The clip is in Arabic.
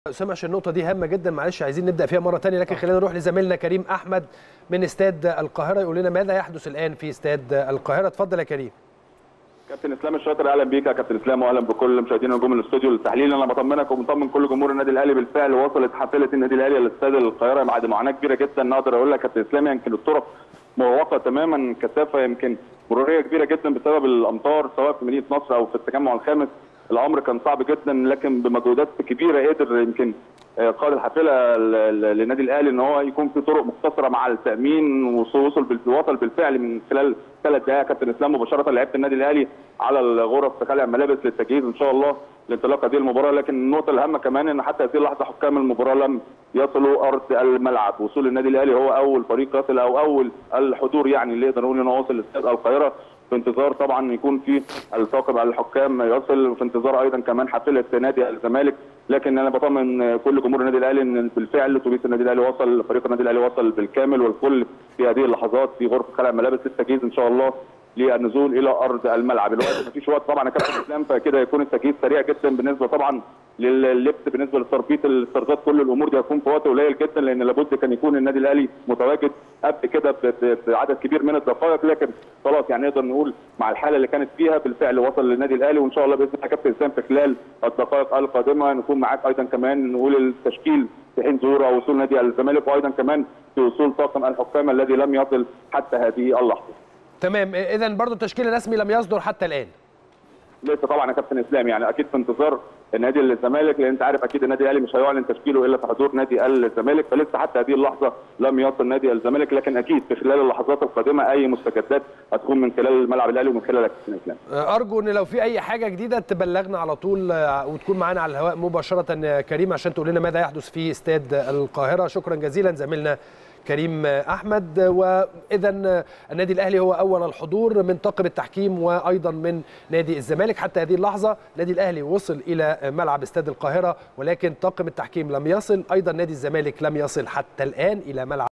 أسامة عشان النقطة دي هامة جدا، معلش عايزين نبدأ فيها مرة تانية، لكن خلينا نروح لزميلنا كريم أحمد من استاد القاهرة يقول لنا ماذا يحدث الآن في استاد القاهرة. اتفضل يا كريم. كابتن اسلام الشاطر، اهلا بيك يا كابتن اسلام واهلا بكل مشاهدينا نجوم الاستوديو التحليلي. انا بطمنك وبطمن كل جمهور النادي الاهلي، بالفعل وصلت حافله النادي الاهلي لاستاد القاهره بعد معاناه كبيره جدا. اقدر اقول لك يا كابتن اسلام يمكن الطرق مغلقه تماما، كثافه يمكن مروريه كبيره جدا بسبب الامطار سواء في مدينه نصر او في التجمع الخامس. الامر كان صعب جدا، لكن بمجهودات كبيره قدر يمكن قائد الحافله للنادي الاهلي ان هو يكون في طرق مختصره مع التامين، وصل بالفعل من خلال 3 دقائق كابتن اسلام مباشره لعيبه النادي الاهلي على الغرف في خلع الملابس للتجهيز ان شاء الله لانطلاق هذه المباراه. لكن النقطه الاهم كمان ان حتى هذه اللحظه حكام المباراه لم يصلوا ارض الملعب. وصول النادي الاهلي هو اول فريق يصل او اول الحضور يعني اللي يقدر نقول انه وصل لاستاد القاهره، في انتظار طبعا يكون في الطاقم على الحكام يصل، وفي انتظار ايضا كمان حافله نادي الزمالك. لكن انا بطمن كل جمهور النادي الاهلي ان بالفعل اتوبيس النادي الاهلي وصل، فريق النادي الاهلي وصل بالكامل، والكل في هذه اللحظات في غرفه خلع ملابس التجهيز ان شاء الله للنزول الى ارض الملعب. الوقت مفيش وقت طبعا يا كابتن اسلام، فكده يكون التجهيز سريع جدا بالنسبه طبعا لللبس، بالنسبه للتربيط الاسترداد، كل الامور دي هتكون في وقت قليل جدا، لان لابد كان يكون النادي الاهلي متواجد قبل كده بعدد كبير من الدقائق. لكن خلاص يعني نقدر نقول مع الحاله اللي كانت فيها بالفعل وصل للنادي الاهلي، وان شاء الله باذن الله كابتن اسلام في خلال الدقائق القادمه نكون معاك ايضا كمان نقول التشكيل في حين ظهور او وصول نادي الزمالك، وايضا كمان في وصول طاقم الحكام الذي لم يصل حتى هذه اللحظه. تمام، اذا برضو التشكيل الرسمي لم يصدر حتى الان. لسه طبعا يا كابتن اسلام، يعني اكيد في انتظار نادي الزمالك، لان انت عارف اكيد النادي الاهلي مش هيعلن تشكيله الا في حضور نادي الزمالك، فلسه حتى هذه اللحظه لم يصل نادي الزمالك. لكن اكيد في خلال اللحظات القادمه اي مستجدات هتكون من خلال الملعب الاهلي ومن خلال كابتن اسلام. ارجو ان لو في اي حاجه جديده تبلغنا على طول وتكون معانا على الهواء مباشره كريم، عشان تقول لنا ماذا يحدث في استاد القاهره. شكرا جزيلا زميلنا كريم أحمد. وإذا النادي الأهلي هو أول الحضور من طاقم التحكيم وأيضا من نادي الزمالك. حتى هذه اللحظة النادي الأهلي وصل إلى ملعب استاد القاهرة، ولكن طاقم التحكيم لم يصل، أيضا نادي الزمالك لم يصل حتى الآن إلى ملعب